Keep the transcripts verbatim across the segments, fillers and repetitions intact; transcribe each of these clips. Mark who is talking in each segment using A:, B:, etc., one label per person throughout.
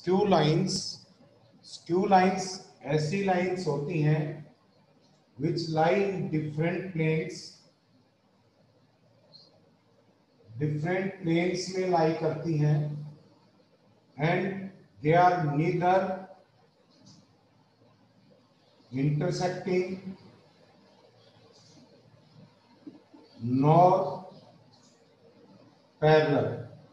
A: Skew lines skew lines ऐसी lines होती हैं which lie in different planes different planes में lie करती हैं and they are neither intersecting nor parallel।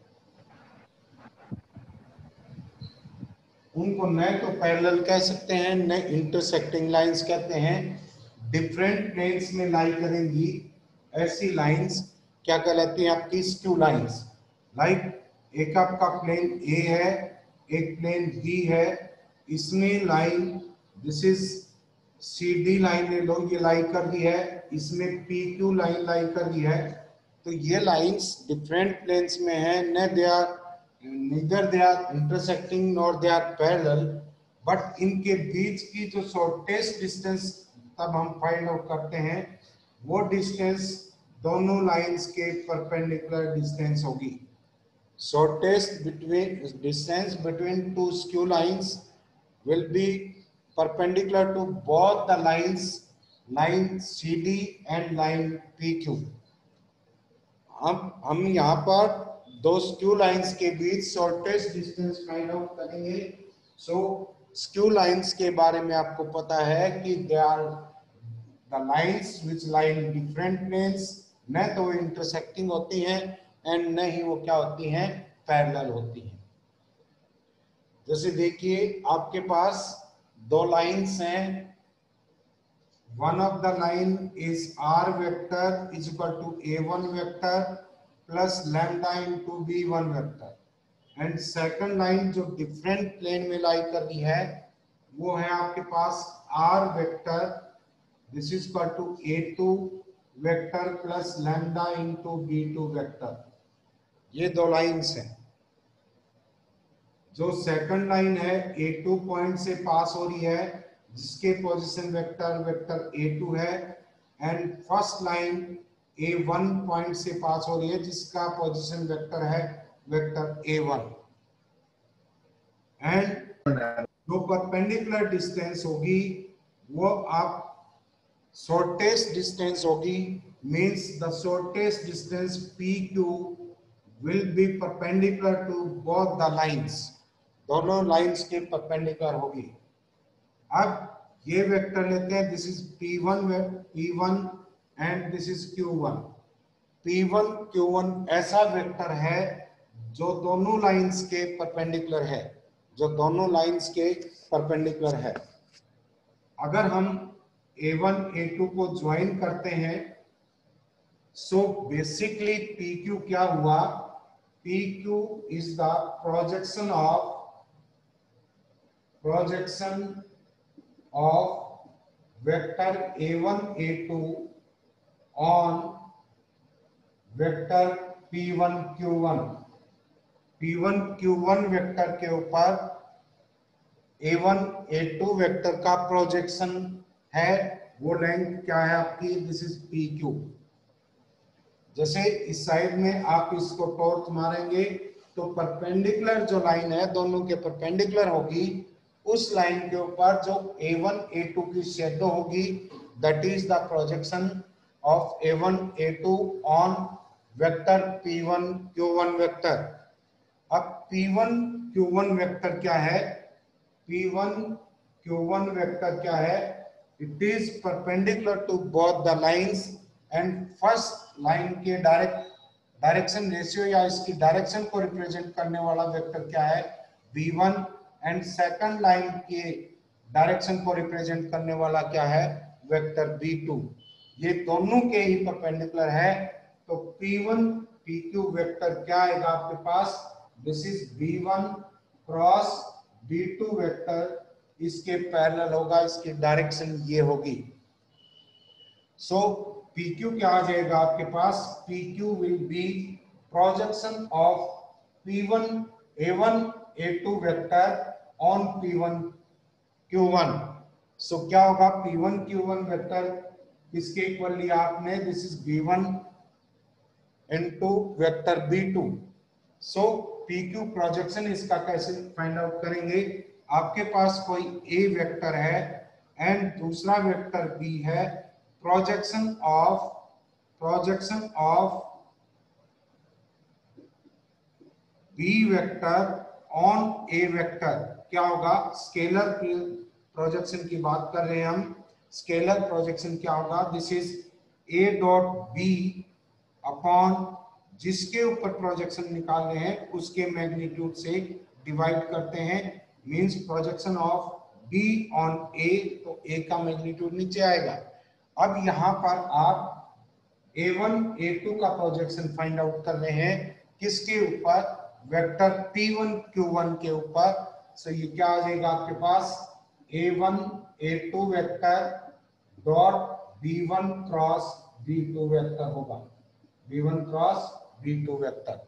A: उनको न तो पैरेलल कह सकते हैं न इंटरसेक्टिंग लाइंस कहते हैं। डिफरेंट प्लेन्स में लाई करेंगी ऐसी लाइंस क्या कहलाती हैं? आपकी स्क्यू लाइंस। लाइक एक आपका प्लेन ए है, एक प्लेन बी है, इसमें line this is C D line ले लो, ये लाई कर दी है, इसमें पी क्यू लाइन लाई कर दी है। तो ये लाइंस डिफरेंट प्लेन्स में है, न they are neither they are intersecting nor they are parallel, but इनके बीच की जो शॉर्टेस्ट डिस्टेंस तब हम फाइंड आउट करते हैं वो डिस्टेंस दोनों लाइंस के परपेंडिकुलर डिस्टेंस होगी। Shortest between distance between two skew lines will be perpendicular to both the lines line C D and line P Q। अब हम यहाँ पर दो स्क्यू लाइंस के बीच शॉर्टेस्ट डिस्टेंस फाइंड आउट करेंगे। सो स्क्यू लाइंस के बारे में आपको पता है कि they are the lines which lie in different planes, न तो वो इंटरसेक्टिंग होती हैं एंड न ही वो क्या होती हैं? पैरेलल होती हैं। जैसे देखिए आपके पास दो लाइंस हैं, one of the line is r vector is equal to a one vector plus lambda into b one vector, and second line जो different plane में लाई कर दी है वो है आपके पास r vector this is equal to a two vector plus lambda into b two vector। ये दो लाइंस हैं। जो सेकंड लाइन है a टू पॉइंट से पास हो रही है जिसके position vector vector a two है, and first line a one point से पास हो रही है जिसका पोजीशन वेक्टर है वेक्टर a वन। एंड जो परपेंडिकुलर डिस्टेंस होगी वो आप शॉर्टेस्ट डिस्टेंस होगी, means the shortest distance P Q will be perpendicular to both the lines। दोनों लाइंस के परपेंडिकुलर होगी। अब ये वेक्टर लेते हैं, this is P one P one and this is Q one. P one Q one ऐसा vector है जो दोनों लाइंस के परपेंडिकुलर है, जो दोनों लाइंस के परपेंडिकुलर है। अगर हम A वन A टू को ज्वाइन करते हैं सो बेसिकली P Q क्या हुआ? P Q is the projection of projection of vector A one A two on vector P one Q one। P one Q one vector के ऊपर A one A two vector का projection है, वो length क्या है आपकी? This is P Q। जैसे इस साइड में आप इसको टॉर्च मारेंगे तो परपेंडिकुलर जो लाइन है दोनों के परपेंडिकुलर होगी, उस लाइन के ऊपर जो A वन A टू की शेडो होगी that is the projection of A one A two on vector P one Q one vector. अब P one Q one vector क्या है? P one Q one vector क्या है? It is perpendicular to both the lines, and first line के direct direction ratio या इसकी direction को represent करने वाला वेक्टर क्या है? B one, and second line के डायरेक्शन को रिप्रेजेंट करने वाला क्या है? Vector B two. ये दोनों के ही परपेंडिकुलर है, तो P one P Q vector क्या आएगा आपके पास? This is B one cross B two vector, इसके पैरेलल होगा, इसकी डायरेक्शन ये होगी। सो so, P Q क्या आ जाएगा आपके पास? P Q will be projection of P one A one A two vector on P one Q one. So क्या होगा? P one Q one vector किसके इक्वल लिया आपने? This is B one into vector B two. So P Q projection इसका कैसे find out करेंगे? आपके पास कोई ए वेक्टर है एंड दूसरा वेक्टर बी है, projection of projection of B vector on A vector क्या होगा? स्केलर प्रोजेक्शन की बात कर रहे हैं हम। स्केलर प्रोजेक्शन क्या होगा? This is A dot B upon जिसके ऊपर प्रोजेक्शन निकाल रहे हैं उसके मैग्नीट्यूड से डिवाइड करते हैं, means projection of B on A, तो ए का मैग्नीट्यूड नीचे आएगा। अब यहाँ पर आप ए वन ए टू का प्रोजेक्शन फाइंड आउट कर रहे हैं किसके ऊपर? Vector P one Q one के ऊपर। सो ये क्या आ जाएगा आपके पास? A one A two vector dot B one cross B two vector होगा, B one cross B two vector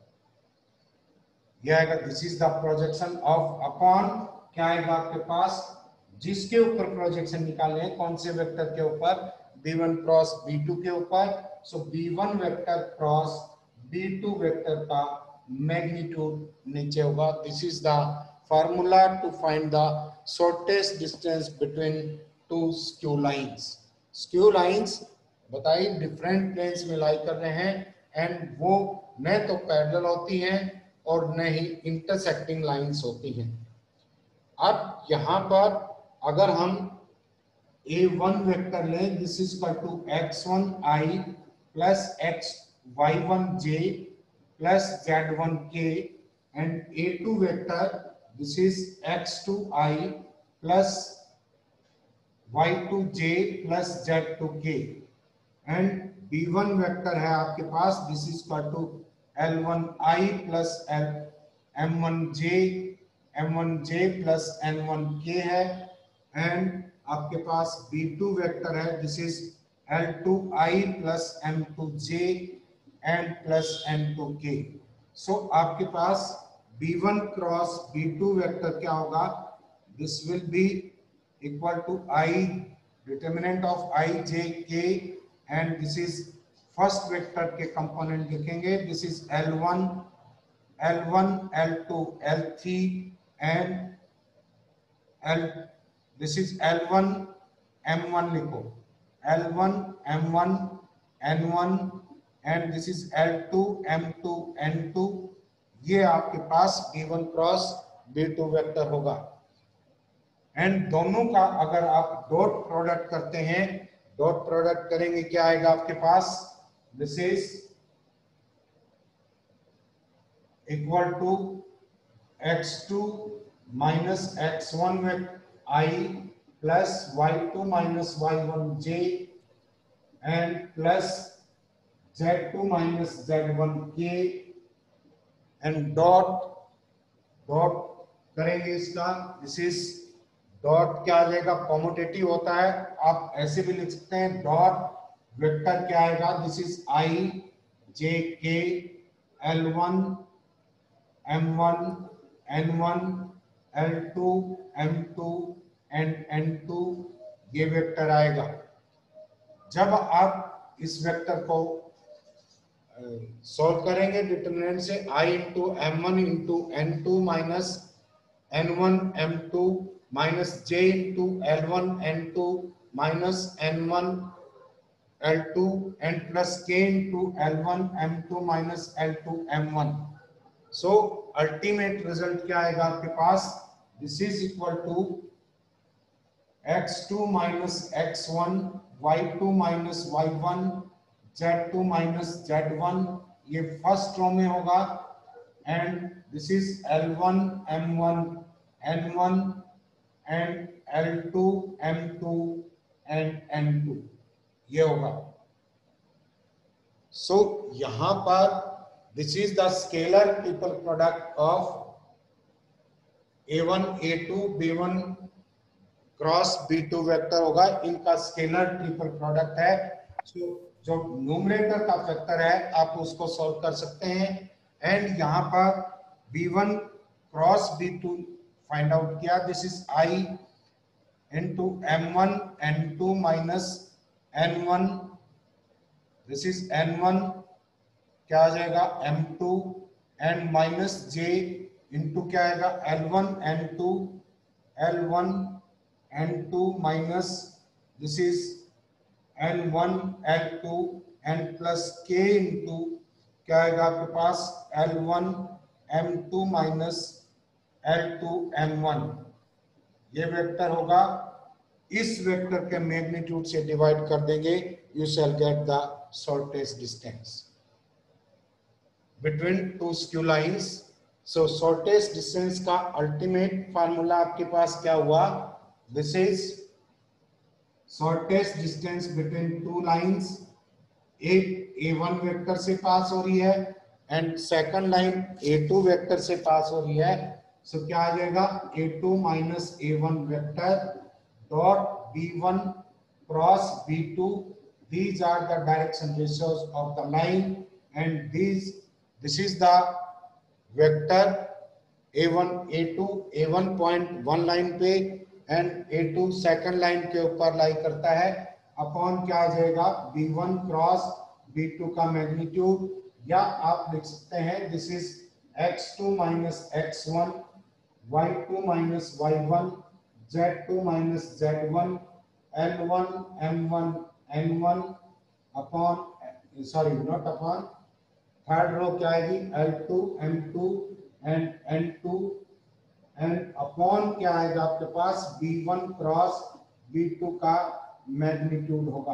A: ये आएगा। This is the projection of upon क्या आएगा आपके पास? जिसके ऊपर प्रोजेक्शन निकाले हैं, कौन से वेक्टर के ऊपर? B one cross B two के ऊपर। So B one vector cross B two vector का मैग्नीट्यूड नीचे होगा। This is the formula to find the shortest distance between two skew lines. Skew lines बताइए डिफरेंट प्लेन्स में lie कर रहे हैं एंड वो न तो पैरेलल होती हैं और न ही इंटरसेक्टिंग लाइंस होती हैं। अब यहाँ पर अगर हम ए वन वेक्टर लें, this is equal to X one I plus X Y one J plus Z one K and A two vector this is X two I plus Y two J plus Z two K and B one vector है आपके पास, this is equal to L one I plus L M one J M one J plus N one K है and आपके पास B two vector है, this is L two I plus M two J and plus N two K. So आपके पास B one cross B two vector क्या होगा? This will be equal to I determinant of I J K and this is first vector के component लिखेंगे, this is L one L one L two L three and L this is L one M one लिखो, L one M one N one and this is L two M two N two. ये आपके पास B one cross B two vector होगा and दोनों का अगर आप dot product करते हैं, डॉट प्रोडक्ट करेंगे क्या आएगा आपके पास? This is equal to X two minus X one with I plus Y two minus Y one J and plus Z two minus Z one K and dot dot करेंगे इसका, this is dot क्या आ जाएगा? Commutative होता है, आप ऐसे भी लिख सकते हैं डॉट वेक्टर क्या आएगा? This is I J K L one M one N one L two M two and N two ये वेक्टर आएगा। जब आप इस वेक्टर को सॉल्व करेंगे डिटरमिनेंट से, i into M one into N two minus N one M two minus j into L one N two minus N one L two and plus k into L one M two minus L two M one. So ultimate result क्या आएगा आपके पास? This is equal to X two minus X one Y two minus Y one Z two minus Z one, ये first row में होगा and this is L one M one N one and L two M two and N two ये होगा। So so, यहां पर this is the scalar triple product of A one A two B one cross B two vector होगा, इनका scalar triple product है। So so, जो numerator का factor है आप उसको सॉल्व कर सकते हैं एंड यहाँ पर B one cross B two find out किया, this is I into M one N two minus N one, this is N one क्या आ जाएगा? M two and minus J into क्या आएगा L one N two L one N two minus this is N one L two N plus K into क्या आएगा आपके पास L one M two minus L two M one. ये vector होगा, इस vector के मैग्नीट्यूड से divide कर देंगे, you shall get the shortest distance between two skew lines. So shortest distance का अल्टीमेट फार्मूला आपके पास क्या हुआ, this is shortest distance between two lines, एक ए वन वेक्टर से पास हो रही है and second line A two vector से पास हो रही है। सो so, क्या आ जाएगा A two minus A one vector dot B one cross B two, these are the direction ratios of the line and these this is the vector A one A two A one point one line पे and A two second line के ऊपर lie करता है upon क्या आ जाएगा B one cross B two का magnitude, या आप लिख सकते हैं this is X two minus X one Y two minus Y one Z two minus Z one L one M one N one upon sorry not upon third row क्या आएगी L two M two and N two and upon क्या आएगा आपके पास B one cross B two का magnitude होगा।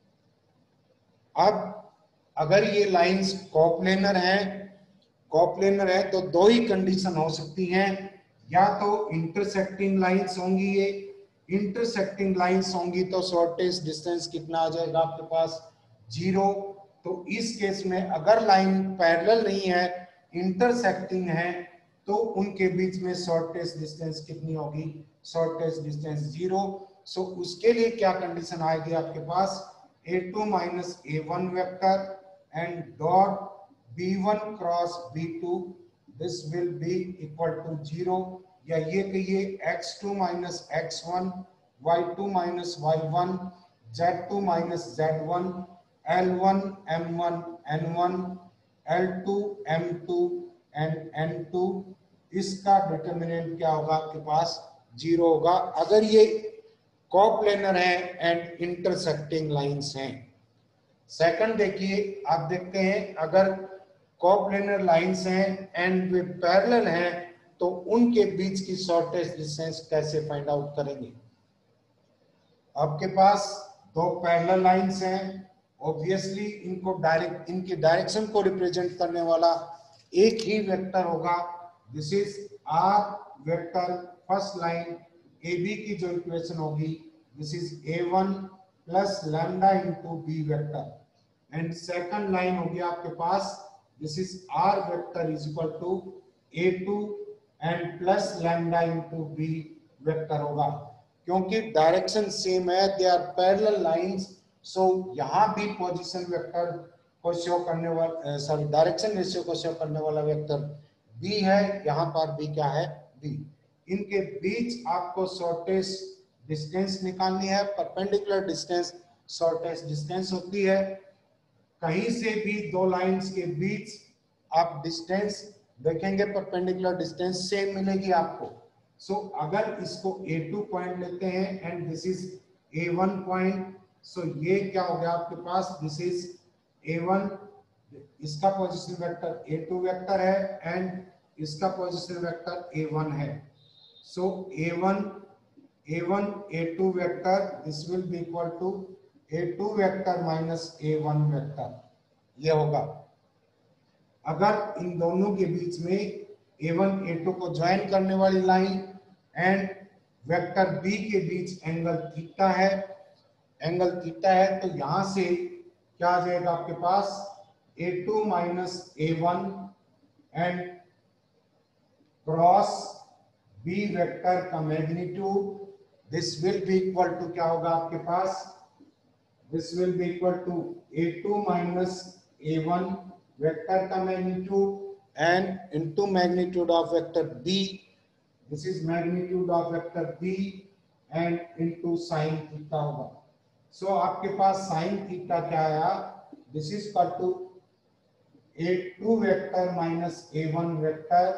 A: अब अगर ये लाइंस कोप्लेनर हैं कोप्लेनर है तो दो ही कंडीशन हो सकती हैं, या तो इंटरसेक्टिंग लाइंस होंगी, ये इंटरसेक्टिंग लाइंस होंगी तो शॉर्टेस्ट डिस्टेंस कितना आ जाएगा आपके पास जीरो। तो इस केस में अगर लाइन पैरेलल नहीं है इंटरसेक्टिंग है तो उनके बीच में शॉर्टेस्ट डिस्टेंस कितनी होगी, शॉर्टेस्ट डिस्टेंस जीरो। सो उसके लिए क्या कंडीशन आएगी आपके पास A two minus A one vector and dot B one cross B two, this will be equal to zero, या ये कहिए X two minus X one Y two minus Y one Z two minus Z one L one M one N one L two M two and N two. इसका determinant क्या होगा आपके पास zero होगा अगर ये कोप्लेनर है and intersecting lines हैं। सेकंड देखिए आप देखते हैं अगर कोप्लेनर लाइंस हैं एंड वे पैरेलल हैं तो उनके बीच की शॉर्टेस्ट डिस्टेंस कैसे फाइंड आउट करेंगे। आपके पास दो पैरेलल लाइंस हैं, ऑब्वियसली इनको डायरेक्ट इनकी डायरेक्शन को रिप्रेजेंट करने वाला एक ही वेक्टर होगा, this is R vector. First line A B की जो इक्वेशन होगी this is A one plus lambda into B vector and second line होगी आपके पास this is R vector is equal to A two and plus lambda into B vector होगा। क्योंकि direction same है, they are parallel lines, so यहाँ भी position vector को show करने वाला सॉरी डायरेक्शन रेशियो को शो करने वाला वेक्टर बी है, यहाँ पर भी क्या है बी। इनके बीच आपको शॉर्टेस्ट डिस्टेंस निकालनी है, परपेंडिकुलर डिस्टेंस शॉर्टेस्ट डिस्टेंस होती है। कहीं से भी दो लाइंस के बीच आप डिस्टेंस देखेंगे परपेंडिकुलर डिस्टेंस सेम मिलेगी आपको। सो so, अगर इसको ए टू पॉइंट लेते हैं and this is A one point, so ये क्या हो गया आपके पास दिस इज ए वन, इसका position vector A two vector है एंड इसका पोजीशन वेक्टर ए वन है। So A one A one A two vector this will be equal to A two vector minus A one vector, ये होगा। अगर इन दोनों के बीच में ए वन ए टू को ज्वाइन करने वाली लाइन एंड वेक्टर बी के बीच एंगल थीटा है एंगल थीटा है तो यहां से क्या आ जाएगा आपके पास A two minus A one and cross B vector का magnitude this will be equal to क्या होगा आपके पास this will be equal to A two minus A one vector का magnitude and into magnitude of vector b, this is magnitude of vector b and into sin theta होगा। so आपके पास sin theta क्या आया, this is equal to A two vector minus A one vector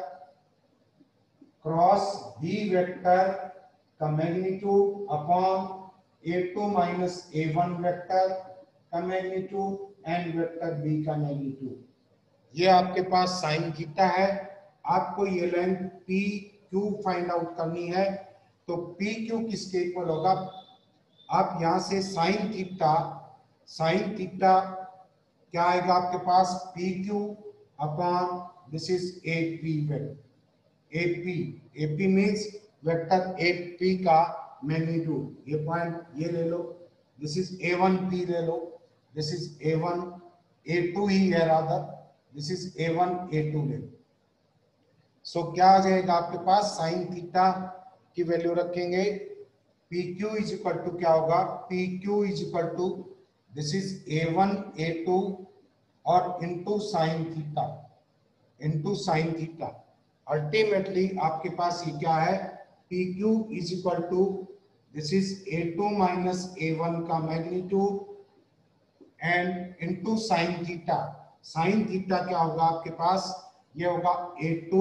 A: cross B vector का magnitude upon A two minus A one vector का magnitude and vector B का magnitude. ये आपके पास साइन थीटा है। आपको ये length P Q find out करनी है, तो पी क्यू किसके इक्वल होगा? आप यहां से साइन थीटा साइन थीटा क्या आएगा आपके पास? P Q upon this is A P vector A P A P means vector A P का मैग्नीट्यूड। ये पॉइंट ये ले लो, this is A one P ले लो, this is A one A two ही है rather, this is A one A two ले लो। सो क्या आ जाएगा आपके पास? साइन थीटा की वैल्यू रखेंगे, P Q is equal to क्या होगा? P Q is equal to this is A one A two और into sine theta into sine theta. Ultimately आपके पास ये क्या है? P Q is equal to this is A two minus A one का magnitude and into sine theta. Sine theta क्या होगा आपके पास? ये होगा A two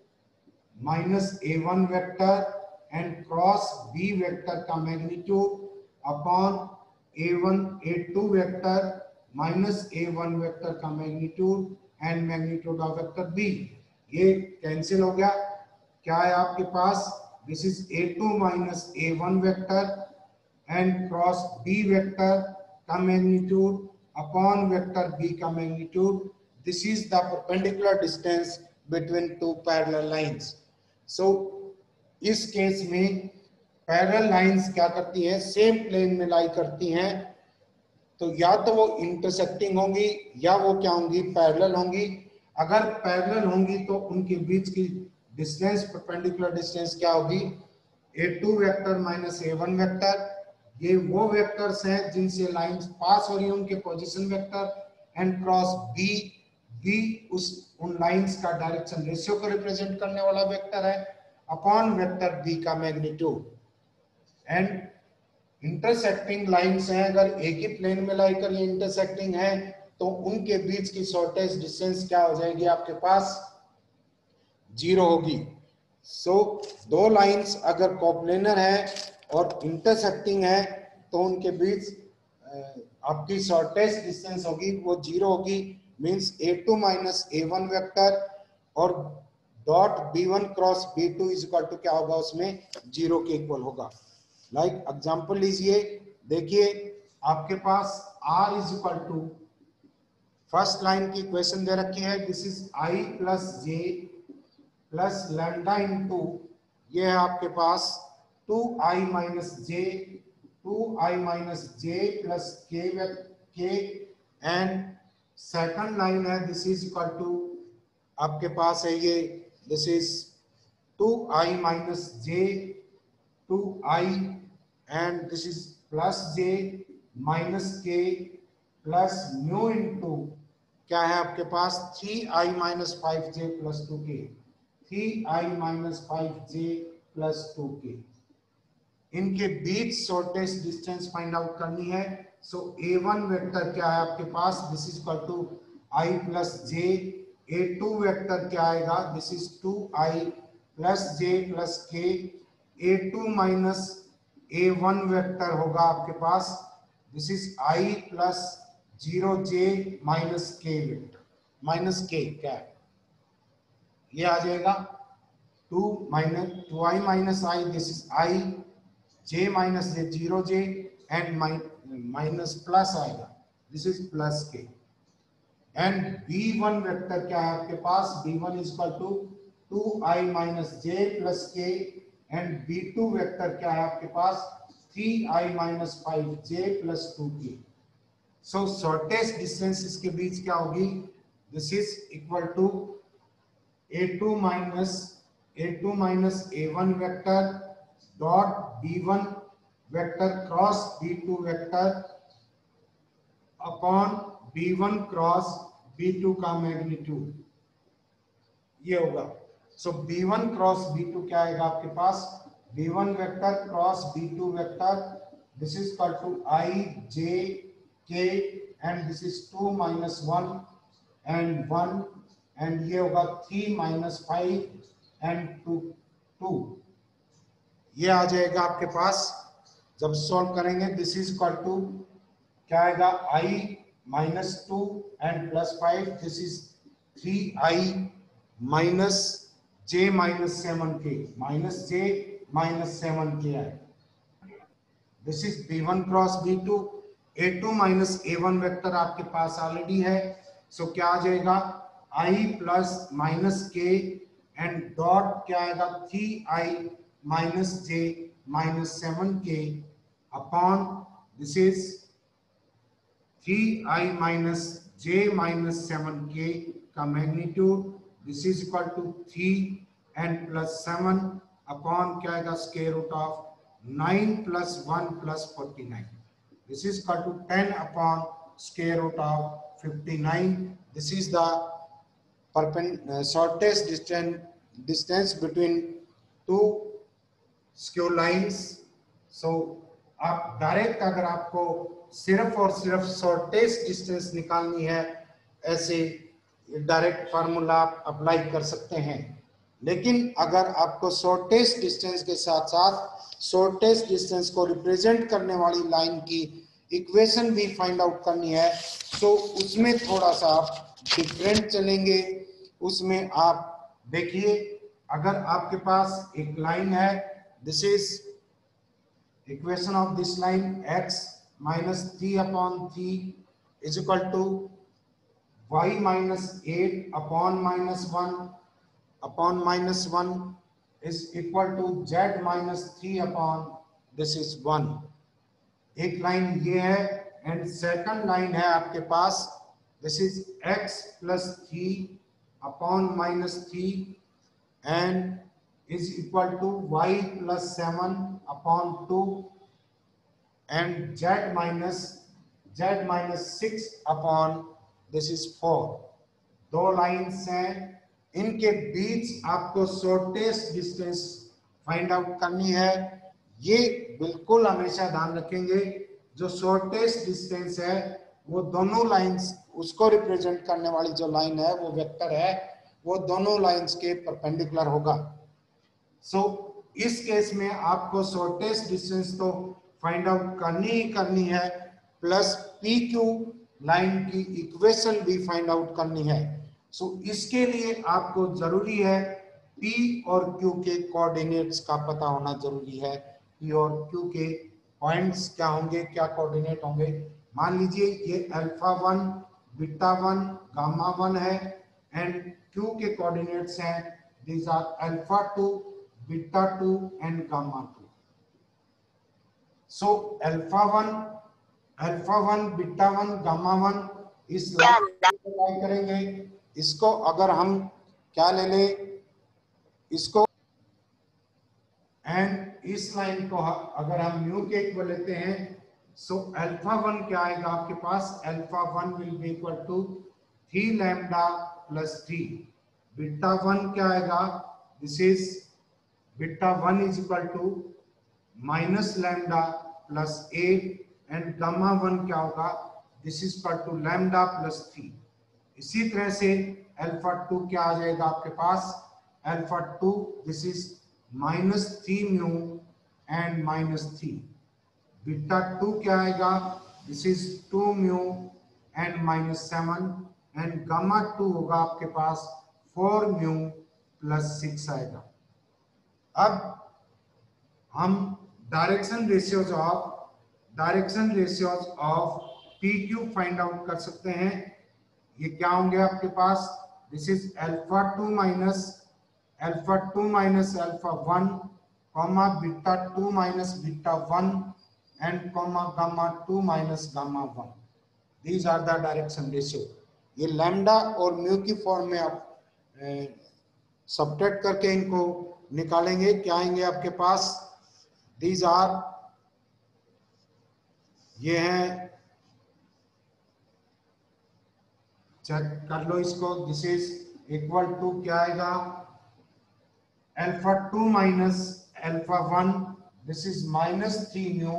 A: minus A one vector and cross B vector का magnitude upon A one A two vector minus A one vector का magnitude and magnitude of vector B. ये cancel हो गया। क्या है आपके पास? This is A two minus A one vector and cross B vector का मैग्नीट्यूड अपॉन वेक्टर बी का magnitude. This is the perpendicular distance between two parallel lines. So इस केस में पैरेलल लाइंस क्या करती हैं? सेम प्लेन में लाई करती हैं, तो या तो वो इंटरसेक्टिंग होंगी या वो क्या होंगी? पैरेलल होंगी। अगर पैरेलल होंगी तो उनके बीच की डिस्टेंस, परपेंडिकुलर डिस्टेंस क्या होगी? A two vector minus A one vector. ये वो वेक्टर्स हैं जिनसे लाइंस पास हो रही है, उनके position vector and cross B B उस उन लाइंस का डायरेक्शन रेशियो को रिप्रेजेंट करने वाला वेक्टर है अपॉन वेक्टर बी का मैग्नीट्यूड। एंड इंटरसेक्टिंग लाइंस हैं, अगर एक ही प्लेन में लाई कर ये इंटरसेक्टिंग है तो उनके बीच की शॉर्टेस्ट डिस्टेंस क्या हो जाएगी आपके पास? जीरो होगी। सो so, दो लाइंस अगर कोप्लेनर है और इंटरसेक्टिंग है तो उनके बीच आपकी शॉर्टेस्ट डिस्टेंस होगी वो जीरो होगी। Means A two minus A one vector और dot B one cross B two is equal to क्या होगा? उसमें जीरो के इक्वल होगा। लाइक like, एग्जांपल लीजिए, देखिए आपके पास r is equal to first line की इक्वेशन दे रखी है, this is i plus J plus lambda into ये है आपके पास two I minus J two I minus J plus K K and second line है दिस इज इक्वल टू आपके पास है ये this is two I minus J two I and this is plus J minus K plus mu into क्या है आपके पास three I minus five J plus two K three I minus five J plus two K. इनके बीच shortest distance find out करनी है। So A one vector क्या है आपके पास? This is equal to I plus J. A two vector क्या आएगा? This is two I plus J plus K. A two minus A one vector होगा आपके पास this is I plus zero J minus K vector minus K क्या है? ये आ जाएगा two minus two I minus I this is I J minus J zero J and minus plus आएगा this is plus K. And B one vector क्या है आपके पास? B one is equal to two I minus J plus K and B two vector क्या है आपके पास? Three I minus five J plus two K. So shortest distance इसके बीच क्या होगी? This is equal to A two minus A two minus A one vector dot B one vector cross B two vector upon B one cross B two का magnitude ये होगा। So B one cross B two क्या आएगा आपके पास? B one vector cross B two vector this is equal to I J K and this is two minus one and one, and ये होगा three minus five and two two. ये आ जाएगा आपके पास जब सॉल्व करेंगे। दिस इज इक्वल टू क्या आएगा, I minus two and plus five, this is three I minus J minus seven K, minus J minus seven K आए। This is B one cross B two, A two minus A one vector आपके पास already है। So so, क्या आ जाएगा, I plus minus K and dot क्या आएगा, three I minus J minus seven K upon this is three I minus J minus seven K का magnitude, this is equal to three and plus seven upon क्या आएगा, square root of nine plus one plus forty nine, this is equal to ten upon square root of fifty nine. This is the perpendicular shortest distance distance between two skew lines. So आप direct अगर आपको सिर्फ और सिर्फ shortest distance निकालनी है, ऐसे direct formula आप अप्लाई कर सकते हैं। लेकिन अगर आपको शॉर्टेस्ट डिस्टेंस के साथ साथ शॉर्टेस्ट डिस्टेंस को रिप्रेजेंट करने वाली लाइन की इक्वेशन भी फाइंड आउट करनी है, तो उसमें थोड़ा सा आप डिफरेंट चलेंगे। उसमें आप देखिए, अगर आपके पास एक लाइन है, this is equation of this line, x minus three upon three is equal to y minus eight upon minus one upon minus one is equal to z minus three upon this is one. एक line ये है, and second line है आपके पास, this is x plus three upon minus three and is equal to y plus seven upon two and z minus z minus six upon this is four। दो lines हैं, इनके बीच आपको shortest distance find out करनी है। ये बिल्कुल हमेशा ध्यान रखेंगे, जो शॉर्टेस्ट डिस्टेंस है वो दोनों लाइन्स, उसको रिप्रेजेंट करने वाली जो लाइन है वो वेक्टर है, वो दोनों लाइन्स के परपेंडिकुलर होगा। सो so, इस केस में आपको शॉर्टेस्ट डिस्टेंस तो फाइंड आउट करनी ही करनी है, प्लस पी क्यू लाइन की इक्वेशन भी फाइंड आउट करनी है। सो so, इसके लिए आपको जरूरी है पी और क्यू के कोऑर्डिनेट्स का पता होना जरूरी है। पी और क्यू के पॉइंट्स क्या होंगे, क्या कोऑर्डिनेट होंगे। मान लीजिए ये alpha one, beta one, gamma one है, एंड क्यू के कोऑर्डिनेट्स हैं these are alpha two, beta two and gamma two. So alpha one, alpha one, beta one, gamma one, इस लाइन करेंगे। इसको अगर हम क्या ले ले, इसको एंड इस लाइन को अगर हम म्यू के इक्वल लेते हैं, सो अल्फा वन क्या आएगा आपके पास, alpha one will be equal to three lambda plus three. Beta one क्या आएगा, this is beta one is equal to minus lambda plus eight, and gamma one क्या होगा, this is equal to lambda plus three. इसी तरह से alpha two क्या आ जाएगा आपके पास, alpha two this is minus three mu and minus three. Beta two क्या आएगा, this is two mu and minus seven, and gamma two होगा आपके पास फोर म्यू प्लस सिक्स आएगा। अब हम direction ratios of direction ratios of P Q find out कर सकते हैं। ये क्या होंगे आपके पास, this is alpha two minus alpha two minus alpha one, comma beta two minus beta one, and comma gamma two minus gamma one. These are the direction ratio. ये lambda और म्यू की फॉर्म में आप subtract करके इनको निकालेंगे, क्या आएंगे आपके पास, दीज आर, ये हैं, चेक कर लो इसको, दिस इज इक्वल टू क्या आएगा, alpha two minus alpha one, this is minus three mu,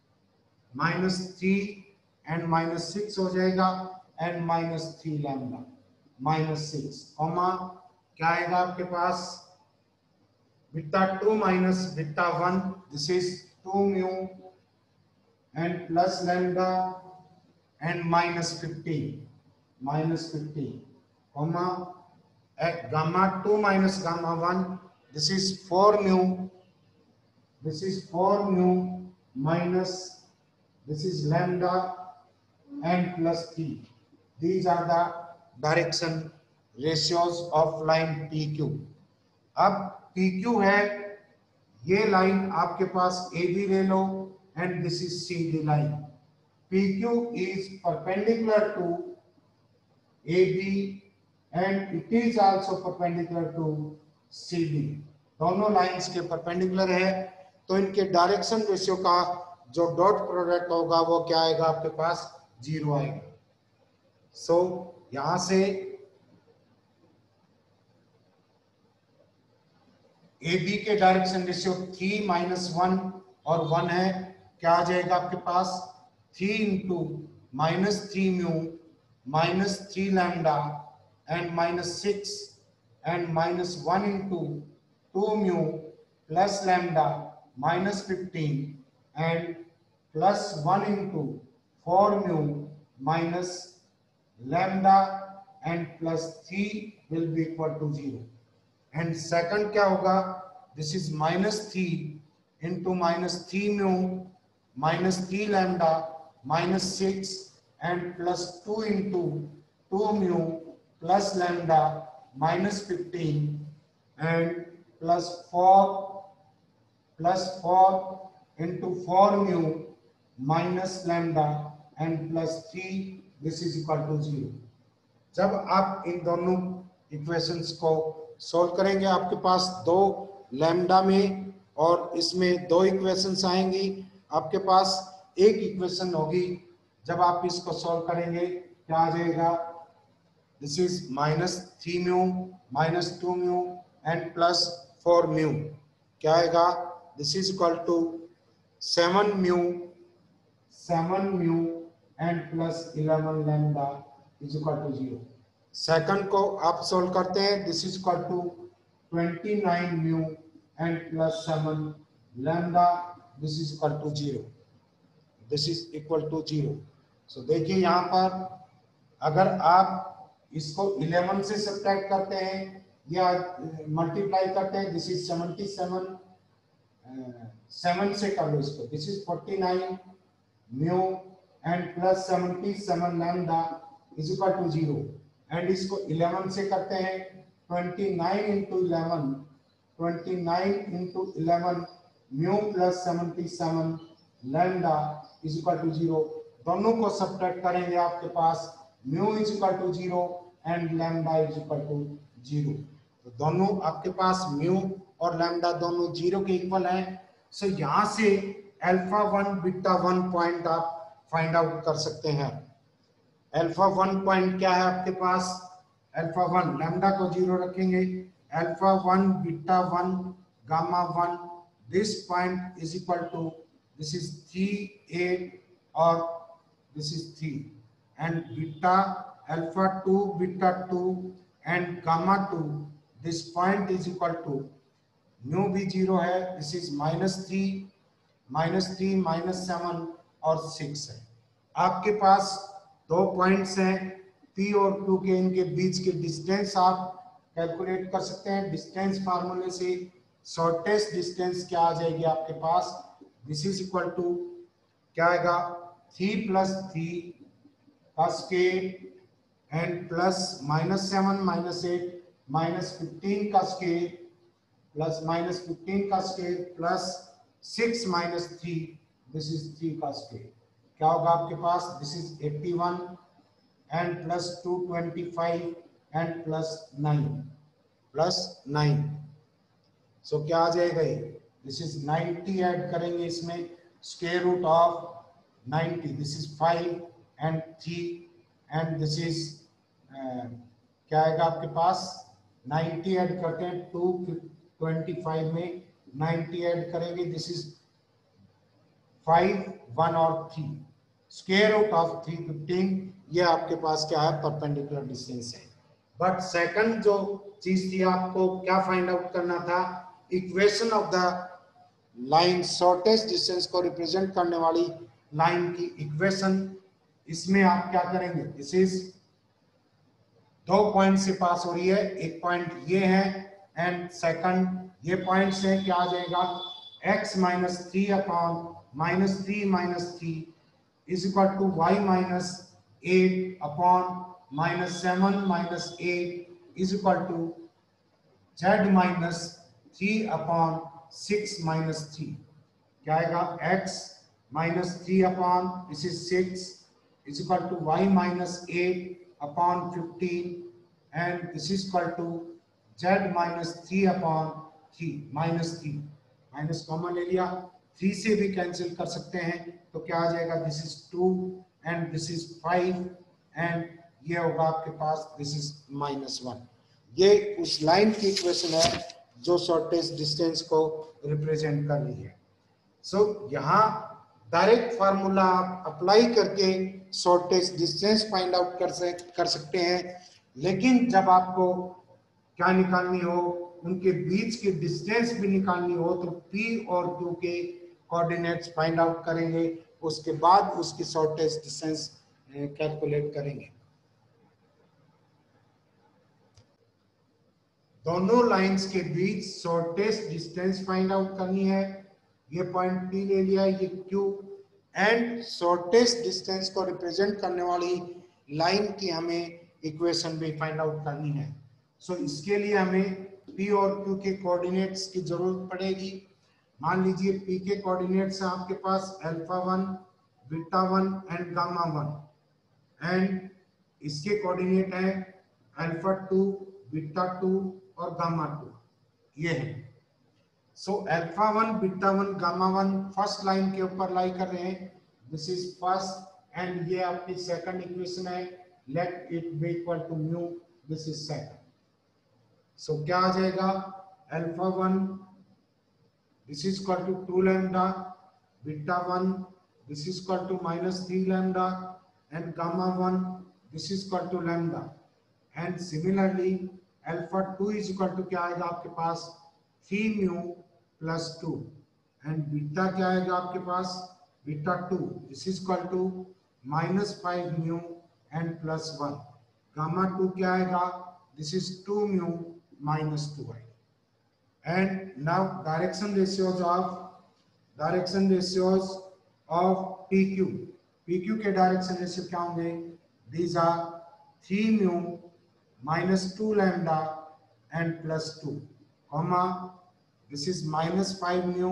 A: minus three and minus six हो जाएगा, and minus three lambda. Minus six, comma क्या आएगा आपके पास, beta two minus beta one, this is two mu and plus lambda and minus fifteen, minus fifteen, comma at gamma two minus gamma one, this is four mu, this is four mu minus, this is lambda and plus three. These are the direction ratios of line P Q. अब P Q है, ये line आपके पास A B ले लो and this is C D line. P Q is perpendicular to A B and it is also perpendicular to C D. दोनों lines के perpendicular है, तो इनके डायरेक्शन रेशियो का जो डॉट प्रोडक्ट होगा वो क्या आएगा आपके पास, जीरो आएगा. सो so, यहां से ए बी के direction ratio three minus one और वन है, क्या आ जाएगा आपके पास, three into minus three mu minus three lambda and minus six and minus one into two mu plus lambda minus fifteen and plus one into four mu minus lambda and plus three will be equal to zero. And second क्या होगा, this is minus three into minus three mu minus three lambda minus six and plus two into two mu plus lambda minus fifteen and plus four plus four into four mu minus lambda and plus three, this is equal to zero. जब आप इन दोनों equations को solve करेंगे, आपके पास दो lambda में और इसमें दो इक्वेशंस आएंगी, आपके पास एक इक्वेशन होगी. जब आप इसको सॉल्व करेंगे क्या आ जाएगा, this is minus three mu minus two mu and plus four mu, क्या आएगा, this is equal to seven mu seven mu and plus eleven lambda is equal to zero. Second को आप सोल्व करते हैं, this is equal to twenty-nine mu and plus seven lambda, this is equal to zero, this is equal to zero. so देखिए यहाँ पर अगर आप इसको इलेवन से सब्ट्रैक्ट करते हैं या मल्टीप्लाई करते हैं, this is seventy seven, seven से कर लो इसको, this is forty nine mu and plus seventy seven lambda is equal to zero. And इसको इलेवन से करते हैं, twenty nine into eleven, twenty nine into eleven mu plus seventy seven lambda is equal to zero. दोनों को subtract करेंगे, आपके पास mu is equal to zero and lambda is equal to zero. तो दोनों आपके पास mu और lambda दोनों जीरो के इक्वल हैं. सो so, यहाँ से alpha one beta one point आप फाइंड आउट कर सकते हैं. अल्फा वन पॉइंट क्या है आपके पास, अल्फा वन, लैम्डा को जीरो रखेंगे, alpha one beta one gamma one, this point is equal to, this is three eight और this is three, and beta alpha two beta two and gamma two, this point is equal to mu भी zero है, this is minus three minus three minus seven और six है. आपके पास दो points हैं P और Q के, इनके बीच के डिस्टेंस आप कैलकुलेट कर सकते हैं. डिस्टेंस फार्मूले से शॉर्टेस्ट डिस्टेंस क्या आ जाएगी आपके पास, दिस इज इक्वल टू क्या आएगा, थ्री प्लस थ्री का scale and plus minus seven minus eight minus fifteen का स्केल प्लस माइनस फिफ्टीन का scale plus six minus three, this is three का स्केल. क्या होगा आपके पास, this is eighty one and plus two twenty five and plus nine plus nine. So क्या आ जाएगा ये, दिस इज नाइंटी ऐड करेंगे इसमें, square root of ninety, this is five and three and this is uh, क्या आएगा आपके पास, ninety add करते हैं, टू ट्वेंटी फाइव में नाइंटी ऐड करेंगे, दिस इज फाइव वन और three, square root of three fifteen. ये आपके पास क्या है, परपेंडिकुलर डिस्टेंस है. बट सेकंड जो चीज थी आपको क्या फाइंड आउट करना था, equation of the line, shortest distance को रिप्रेजेंट करने वाली लाइन की इक्वेशन। इसमें आप क्या करेंगे, दिस इज दो पॉइंट से पास हो रही है, एक पॉइंट ये है एंड सेकंड ये पॉइंट से क्या आ जाएगा, x minus three upon minus three minus three is equal to Y minus eight upon minus seven minus eight is equal to Z minus three upon six minus three. क्या आएगा, x minus three upon this is six is equal to Y minus eight upon fifteen and this is equal to z minus three upon three minus three, minus common ले लिया, three से भी cancel कर सकते हैं तो क्या आ जाएगा, this is two and this is five and ये होगा आपके पास दिस इज माइनस वन। ये उस लाइन की इक्वेशन है जो शॉर्टेस्ट डिस्टेंस को रिप्रेजेंट कर रही है। सो so, यहाँ डायरेक्ट फार्मूला आप अप्लाई करके शॉर्टेस्ट डिस्टेंस फाइंड आउट कर से, कर सकते हैं, लेकिन जब आपको क्या निकालनी हो, उनके बीच की डिस्टेंस भी निकालनी हो तो P और Q के कोऑर्डिनेट्स फाइंड आउट करेंगे, उसके बाद उसकी शॉर्टेस्ट डिस्टेंस कैलकुलेट करेंगे। दोनों लाइंस के बीच शॉर्टेस्ट डिस्टेंस फाइंड आउट करनी है, ये पॉइंट P ले लिया, ये Q एंड शॉर्टेस्ट डिस्टेंस को रिप्रेजेंट करने वाली लाइन की हमें इक्वेशन भी फाइंड आउट करनी है। सो so, इसके लिए हमें P और Q के कोऑर्डिनेट्स की जरूरत पड़ेगी। मान लीजिए P के कोऑर्डिनेट्स हैं आपके पास alpha one, beta one and gamma one and इसके कोऑर्डिनेट है अल्फा टू, बीटा टू और गामा टू, ये है। So alpha one, beta one, gamma one first line के ऊपर लाई कर रहे हैं, दिस इज फर्स्ट एंड ये आपकी सेकंड इक्वेशन है, let it be equal to mu, this is second. So क्या आ जाएगा, alpha one this is equal to two lambda, beta one this is equal to minus three lambda and gamma one this is equal to lambda and similarly alpha two is equal to क्या आएगा आपके पास, three mu plus two and beta क्या आएगा आपके पास, beta two this is equal to minus five mu and plus one, gamma two क्या आएगा, this is two mu minus two i. And now direction ratios of direction ratios of P Q. P Q के direction ratio क्या होंगे, these are three mu minus two lambda and plus two, comma this is minus five mu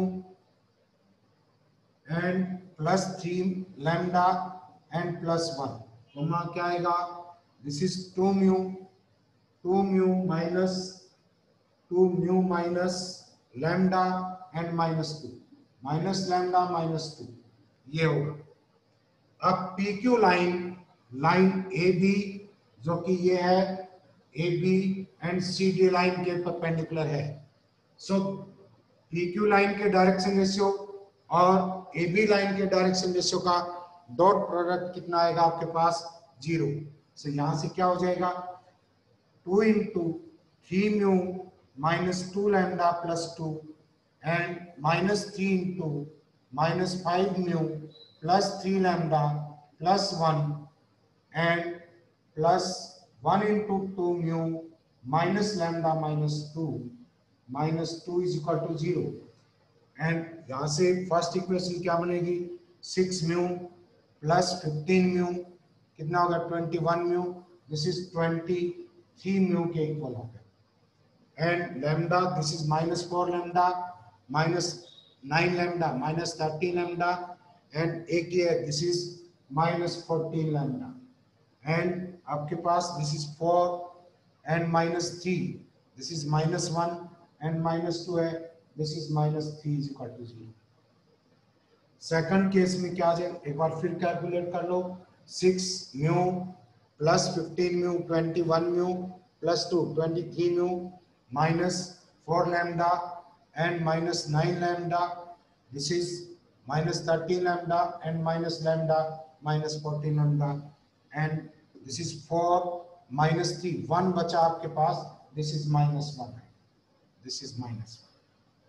A: and plus three lambda and plus one, comma क्या आएगा, this is two mu two mu minus two mu minus lambda and minus two, minus lambda minus two, ये होगा। अब P Q line, line A B जो कि ये है A B and C D line के परपेंडिकुलर है। So P Q line के डायरेक्शन रेशियो और ए बी लाइन के डायरेक्शन रेशियो का डॉट प्रोडक्ट कितना आएगा आपके पास, जीरो। सो यहां से क्या हो जाएगा, two into three mu minus two lambda plus two and minus three into minus five mu plus three lambda plus one and plus one into two mu minus lambda minus two minus two is equal to zero and यहाँ से first equation क्या बनेगी, six mu plus fifteen mu कितना होगा, twenty one mu, this is twenty three mu के equal हो गया and lambda this is minus four lambda minus nine lambda minus thirteen lambda and एक ये this is minus fourteen lambda and आपके पास this is four and minus three this is minus one and minus two है, this is minus three is equal to zero. Second case में क्या आ जाए, एक बार फिर कैलकुलेट कर लो, six mu plus fifteen mu twenty one mu plus two twenty three mu minus four lambda and minus nine lambda this is minus thirteen lambda and minus lambda minus fourteen lambda and this is four minus three, one बचा आपके पास, this is minus one है, this is minus one,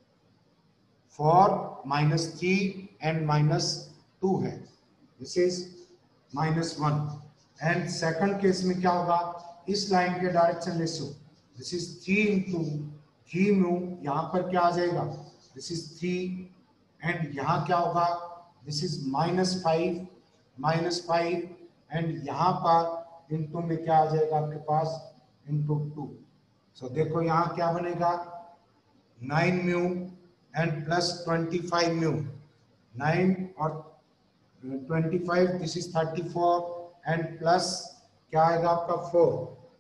A: four minus three and minus two है, this is minus one. And second case में क्या होगा, इस line के direction ratio, this is three into three mu, यहाँ पर क्या आ जाएगा, दिस इज थ्री, एंड यहाँ क्या होगा, this is minus five, minus five, and यहाँ पर इंटू में क्या आ जाएगा आपके पास, इंटू टू। सो देखो यहाँ क्या बनेगा, nine mu and plus twenty five mu, nine और twenty five, this is thirty four, and plus क्या आएगा आपका four,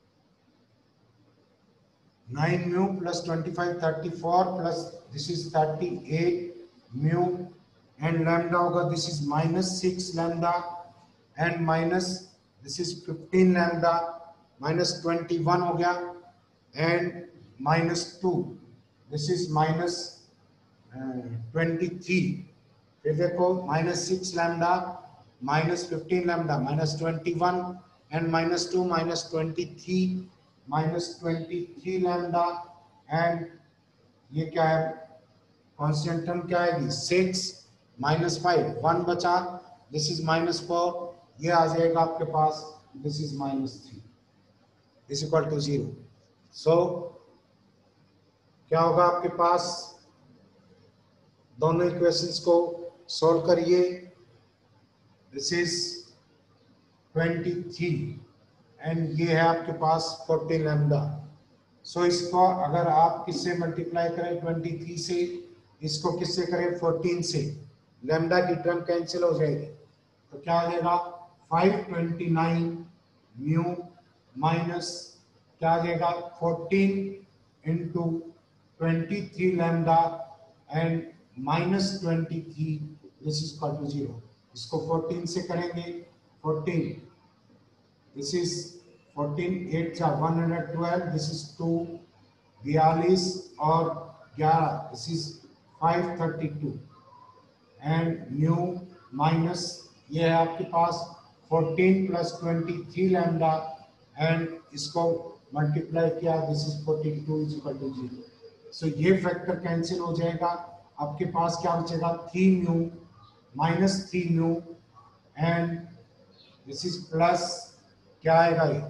A: nine mu plus twenty five, thirty four, plus this is thirty eight mu, and lambda होगा, this is minus six lambda, and minus this is fifteen lambda, minus twenty one हो गया, and minus two, this is minus twenty three, फिर देखो minus six lambda, minus fifteen lambda, minus twenty one, and minus two, minus twenty three, minus twenty three lambda, and ये क्या है, constant term क्या आएगी, six, minus five, one बचा, this is minus four, ये आ जाएगा आपके पास, this is minus three, is equal to zero. So क्या होगा आपके पास, दोनों इक्वेशंस को सॉल्व करिए, this is twenty three, and ये है आपके पास फोर्टीन लैम्डा। सो इसको अगर आप किससे मल्टीप्लाई करें, ट्वेंटी थ्री से, इसको किससे करें, फोर्टीन से, लैम्डा की टर्म कैंसिल हो जाएगी, तो क्या आ जाएगा, five twenty nine mu minus क्या आ जाएगा, fourteen into twenty three lambda and minus twenty three, this is equal to zero. इसको फोर्टीन से करेंगे, fourteen, this is fourteen, eight जा one hundred twelve, this is two, बयालीस और ग्यारह, this is five thirty two, and mu minus ये है आपके पास fourteen plus twenty three lambda, and इसको मल्टीप्लाई किया, this is forty to is equal to zero. So ये फैक्टर कैंसिल हो जाएगा, आपके पास क्या बचेगा, three mu minus three mu, and this is plus क्या आएगा, ये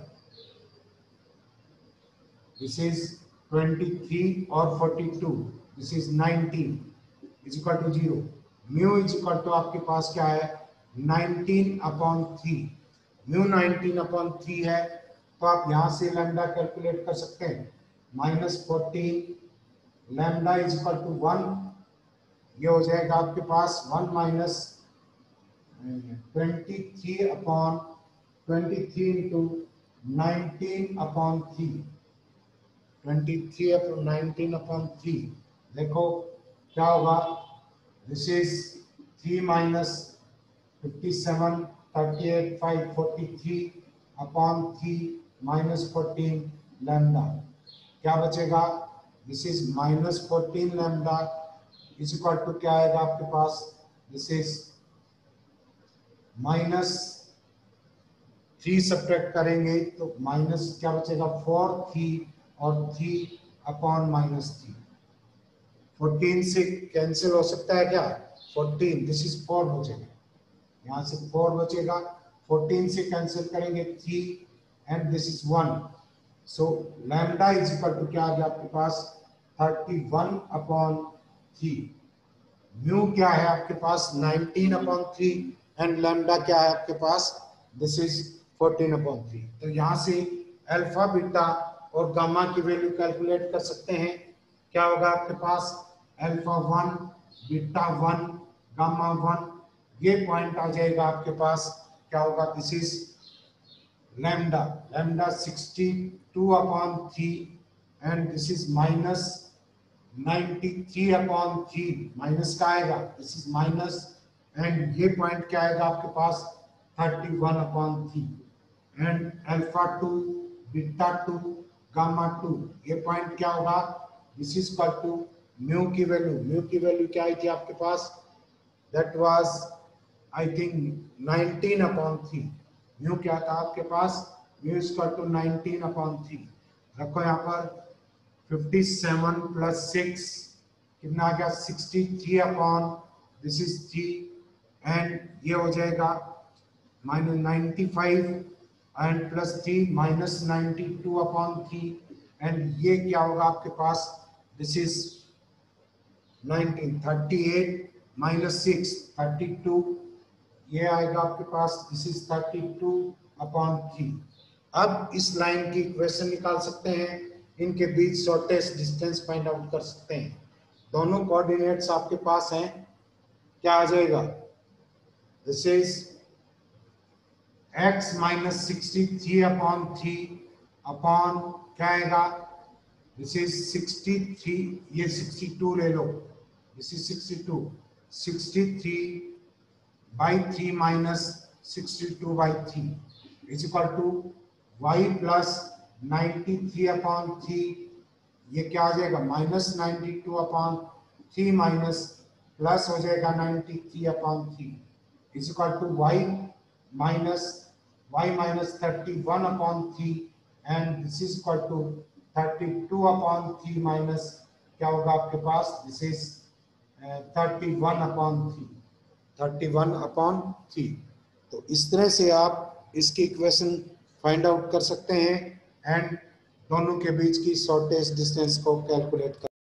A: दिस इज ट्वेंटी थ्री और forty two, this is nineteen is equal to zero. Mu is equal to आपके पास क्या है, nineteen upon three, mu nineteen upon three है, तो आप यहां से लैम्डा कैलकुलेट कर सकते हैं, minus fourteen lambda is equal to one, ये हो जाएगा आपके पास one minus twenty three upon twenty three into nineteen upon three, twenty three upon nineteen upon three, देखो क्या होगा, this is three minus fifty seven, thirty eight, five forty three upon three minus fourteen lambda, क्या बचेगा, this is minus fourteen lambda is equal to क्या आएगा आपके पास, this is minus three subtract करेंगे तो माइनस क्या बचेगा, फोर, थ्री और three upon minus three, fourteen से कैंसिल हो सकता है क्या, फोर्टीन, दिस इज फोर बचेगा, यहाँ से फोर बचेगा, फोर्टीन से कैंसिल करेंगे three, and this is one, so lambda is equal to क्या आ गया आपके पास, thirty one upon three, mu क्या है आपके पास, nineteen upon three, and lambda क्या है आपके पास, this is fourteen upon three. तो यहाँ से अल्फा, बीटा और गामा की वैल्यू कैलकुलेट कर सकते हैं, क्या होगा आपके पास, alpha one, beta one, gamma one, ये पॉइंट आ जाएगा आपके पास, क्या होगा, this is lambda, lambda sixty two upon three, and this is minus ninety three upon three, minus का आएगा, दिस इज माइनस, एंड ये पॉइंट क्या आएगा आपके पास, thirty one upon three, and alpha two, beta two, gamma two, ये point क्या होगा, this is equal to mu की वैल्यू, म्यू की वैल्यू क्या आई थी आपके पास, that was I think nineteen upon three, mu क्या था आपके पास, mu equal to nineteen upon three. रखो यहाँ पर फिफ्टी सेवन प्लस सिक्स कितना आ गया sixty three upon this is three and ये हो जाएगा minus ninety five and plus three minus ninety two upon three and ये क्या होगा आपके पास this is nineteen thirty eight minus six thirty two ये आएगा आपके पास this is thirty two upon three. अब इस लाइन की इक्वेशन निकाल सकते हैं, इनके बीच शॉर्टेस्ट डिस्टेंस फाइंड आउट कर सकते हैं। दोनों कोऑर्डिनेट्स आपके पास हैं, क्या आ जाएगा this is x minus sixty three upon three upon क्या आएगा दिस इज सिक्सटी थ्री ये सिक्सटी टू ले लो this is sixty two sixty three by three minus sixty two by three is equal to y plus ninety three upon three ये क्या आ जाएगा minus ninety two upon three minus plus हो जाएगा ninety three upon three is equal to Y minus y minus thirty one upon three and this is equal to thirty two upon three minus क्या होगा आपके पास this is thirty one upon three thirty one upon three. तो इस तरह से आप इसकी इक्वेशन फाइंड आउट कर सकते हैं एंड दोनों के बीच की शॉर्टेस्ट डिस्टेंस को कैलकुलेट कर